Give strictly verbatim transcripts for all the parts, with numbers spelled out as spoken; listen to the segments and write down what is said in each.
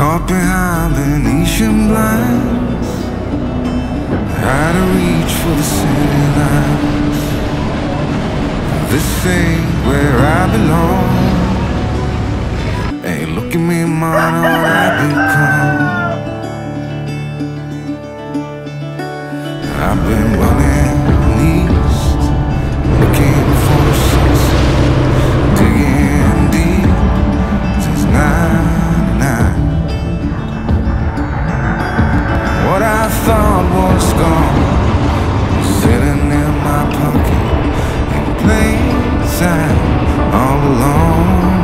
Caught behind Venetian blinds, out of reach for the city lights. This ain't where I belong. Hey, look at me, man, what I've become. I've been running east, looking for a sunset, digging deep since ninety-nine. What I thought was gone was sitting in my pocket in plain sight all alone.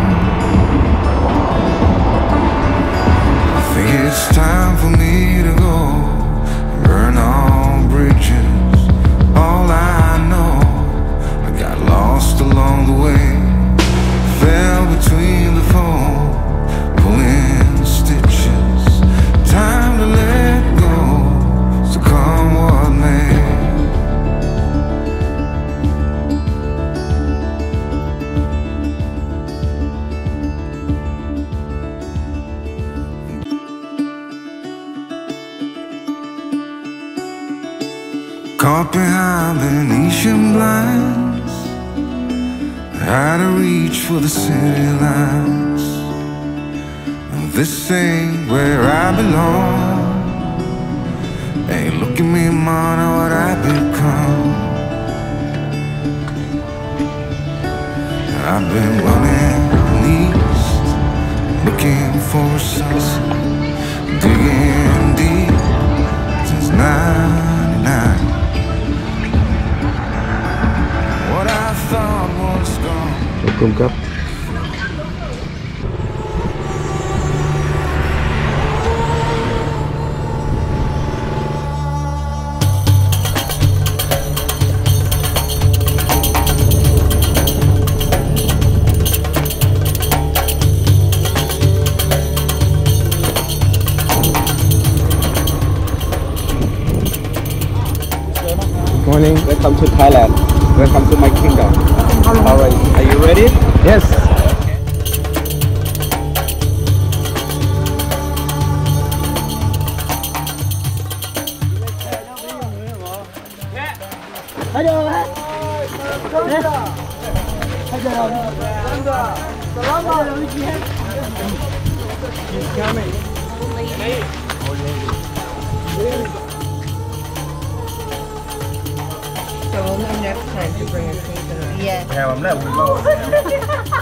I think it's time for me to go and burn all bridges. All I know, I got lost along the way, fell between the foam, pulling stitches. Time to let go, so come what may. Caught behind Venetian blinds, out of reach for the city lights. This ain't where I belong. Hey, look at me, man, what I've become. I've been running east, looking for a sunset, digging deep since ninety-nine. What I thought was gone. Cung cấp. Morning. Welcome to Thailand. Welcome to my kingdom. Alright, are you ready? Yes. So we'll know next time to bring a cake. Yeah. Yeah, I'm not with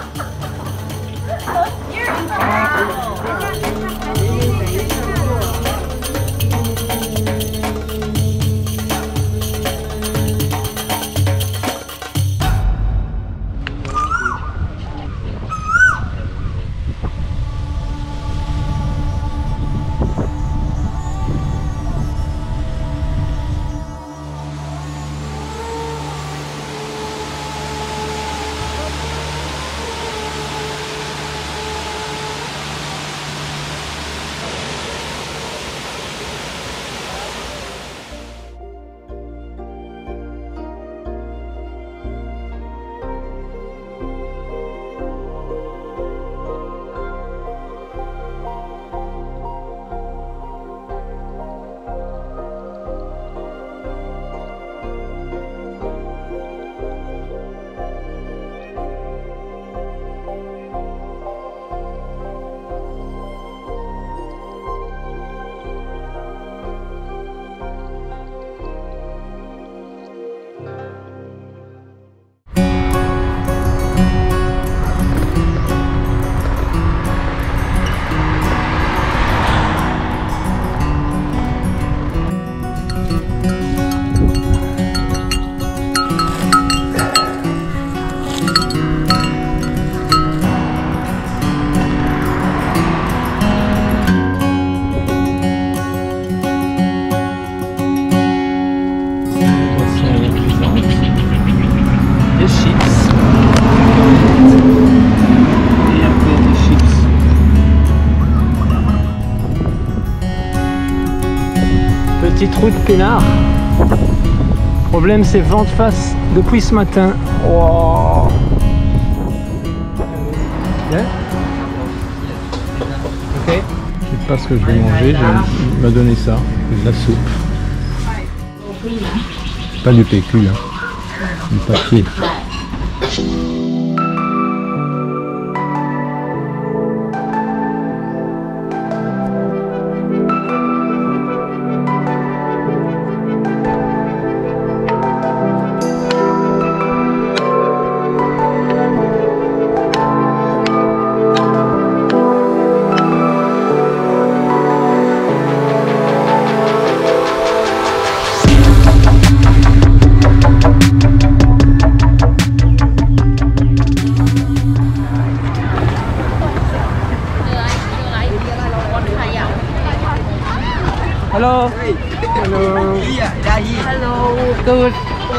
Petite route peinard. Problème, c'est vent de face depuis ce matin. Wow. Yeah. Okay. pas ce que je vais manger, je- il m'a donné ça, de la soupe. Pas du P Q, hein, du papier. Hello. Hello. Hello, good.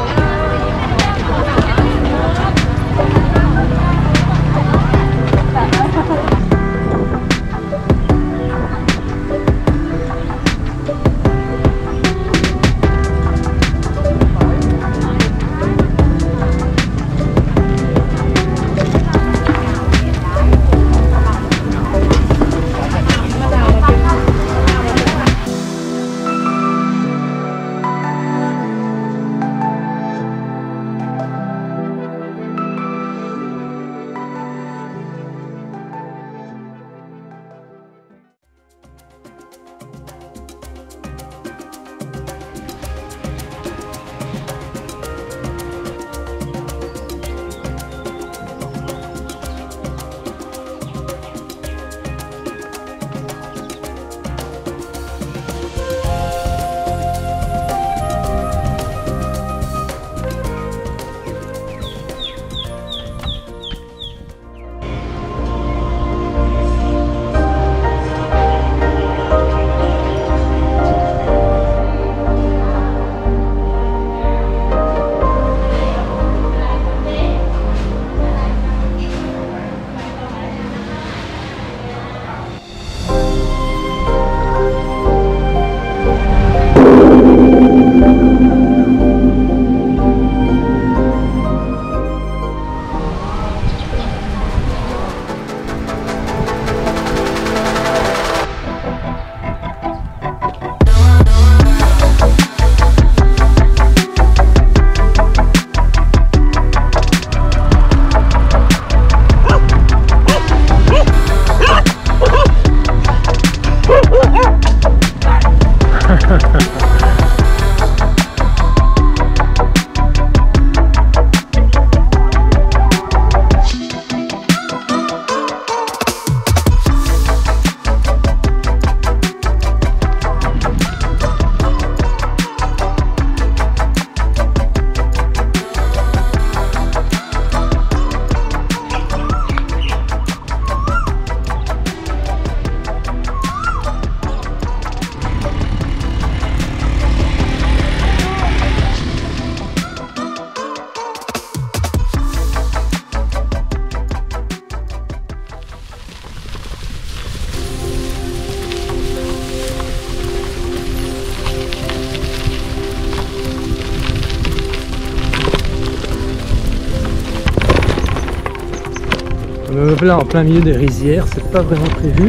Me voilà en plein milieu des rizières, c'est pas vraiment prévu.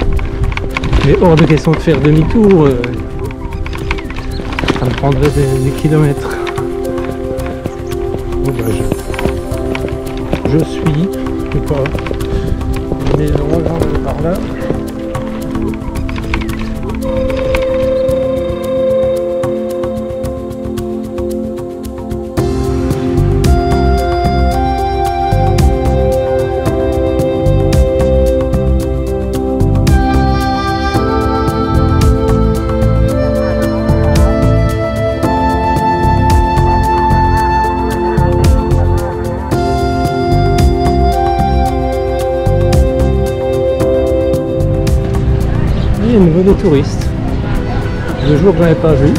Mais hors de question de faire demi-tour, euh, ça me prendrait des, des kilomètres. Bon, bah, je, je suis, je sais pas, une maison là, par là. Il y a de nouveau des touristes. Deux jours que je n'avais pas vu.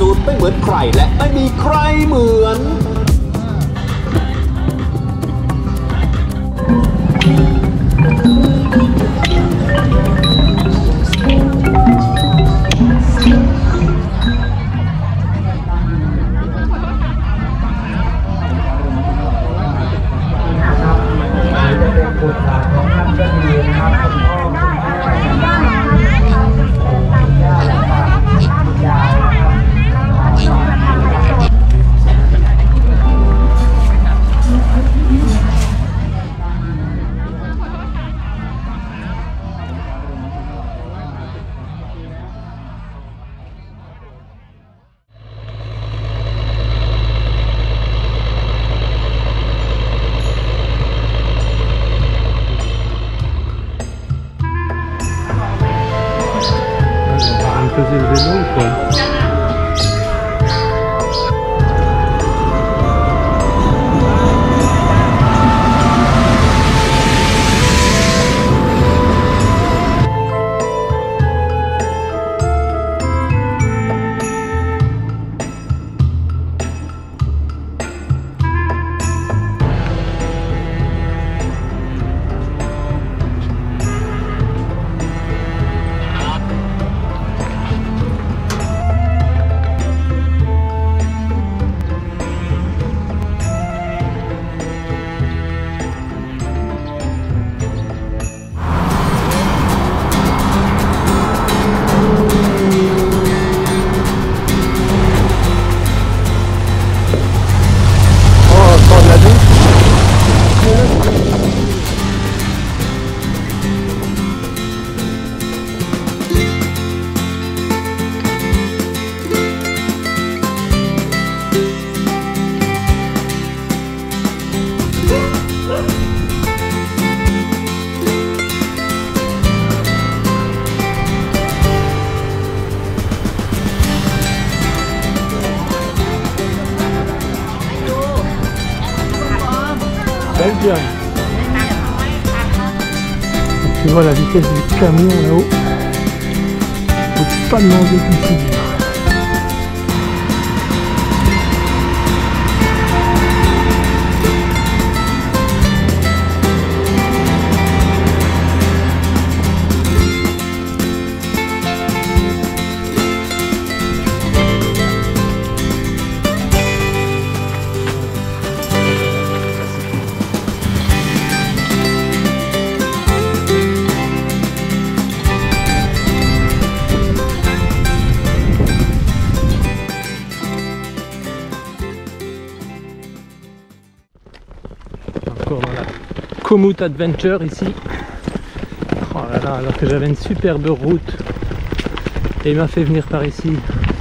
สูตรไม่เหมือนใครและไม่มีใครเหมือน Faisait le vélo ou quoi? Belgium. Tu vois la vitesse du camion là-haut. Faut pas demander comme c'est dur. Dans la Komoot Adventure ici. Oh là là, alors que j'avais une superbe route et il m'a fait venir par ici.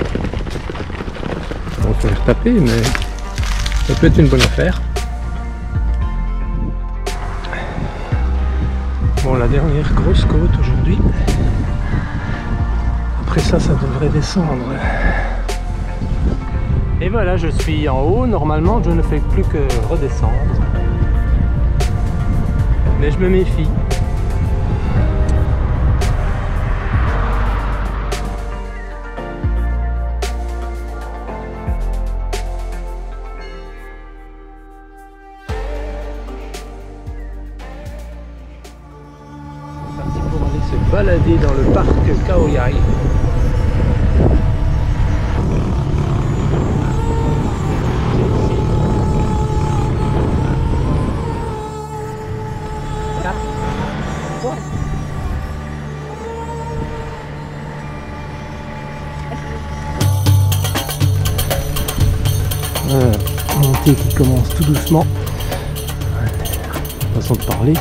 On va faire taper, mais ça peut être une bonne affaire. Bon, la dernière grosse côte aujourd'hui. Après ça, ça devrait descendre. Et voilà, je suis en haut. Normalement, je ne fais plus que redescendre. Mais je me méfie. C'est parti pour aller se balader dans le parc Khao Yai. Euh, montée qui commence tout doucement. Façon de parler.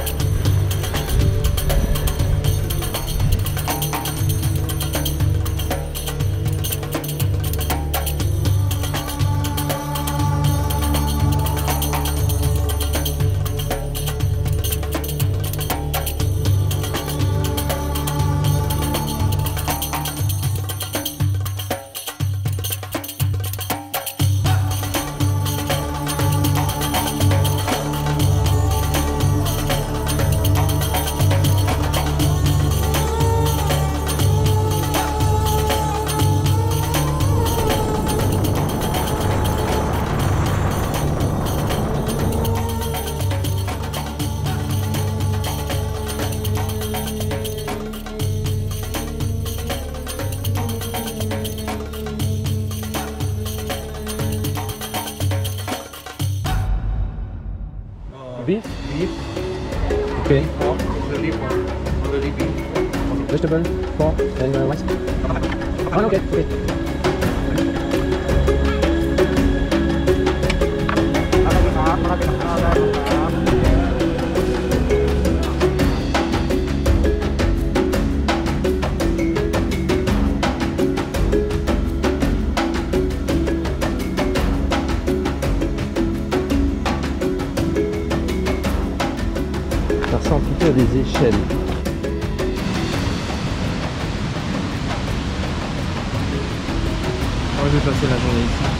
beef? beef, Okay. pork, only pork, only beef. Vegetable, pork, and uh, rice? Oh, okay, okay. Ça ressemble plutôt à des échelles. Moi je vais passer la journée ici.